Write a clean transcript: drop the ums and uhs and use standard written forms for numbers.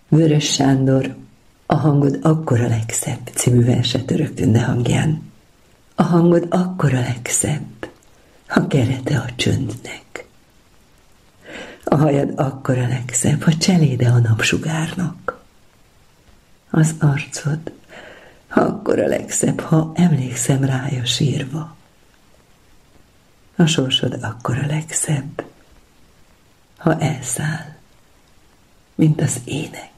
Vörös Sándor, A hangod akkor a legszebb című verset öröktönd hangján. A hangod akkor a legszebb, ha kerete a csöndnek. A hajad akkor a legszebb, ha cseléde a napsugárnak. Az arcod akkor a legszebb, ha emlékszem rája sírva. A sorsod akkor a legszebb, ha elszáll, mint az ének.